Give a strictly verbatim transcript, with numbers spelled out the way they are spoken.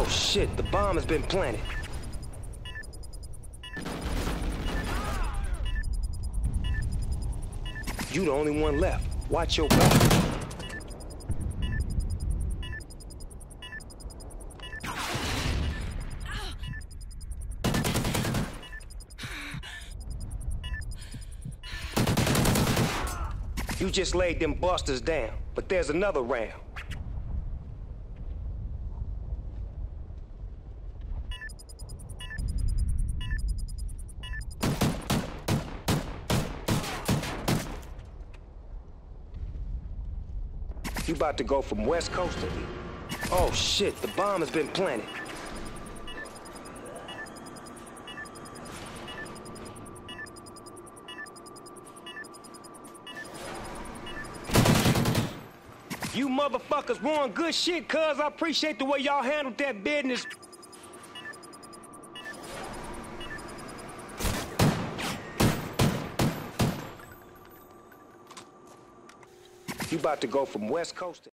shit, the bomb has been planted. You the only one left. Watch your back. You just laid them busters down, but there's another round. You about to go from West Coast to East. Oh shit, the bomb has been planted. You motherfuckers ruin good shit, cuz. I appreciate the way y'all handled that business. You about to go from West Coast to